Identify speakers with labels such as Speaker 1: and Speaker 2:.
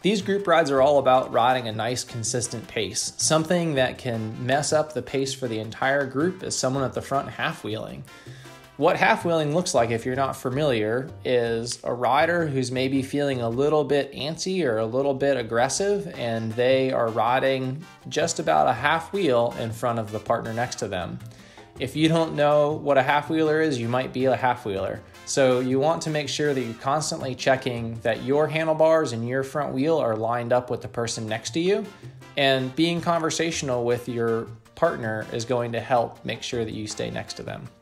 Speaker 1: These group rides are all about riding a nice, consistent pace. Something that can mess up the pace for the entire group is someone at the front half-wheeling. What half-wheeling looks like, if you're not familiar, is a rider who's maybe feeling a little bit antsy or a little bit aggressive, and they are riding just about a half wheel in front of the partner next to them. If you don't know what a half-wheeler is, you might be a half-wheeler. So you want to make sure that you're constantly checking that your handlebars and your front wheel are lined up with the person next to you, and being conversational with your partner is going to help make sure that you stay next to them.